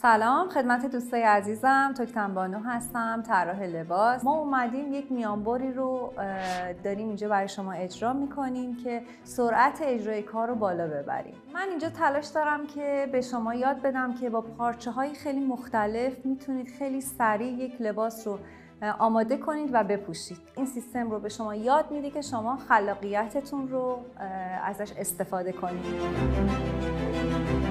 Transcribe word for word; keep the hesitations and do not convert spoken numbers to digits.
سلام خدمت دوستای عزیزم، توکتن بانو هستم، طراح لباس. ما اومدیم یک میانبری رو داریم اینجا برای شما اجرا میکنیم که سرعت اجرای کار رو بالا ببریم. من اینجا تلاش دارم که به شما یاد بدم که با پارچه های خیلی مختلف میتونید خیلی سریع یک لباس رو آماده کنید و بپوشید. این سیستم رو به شما یاد میده که شما خلاقیتتون رو ازش استفاده کنید.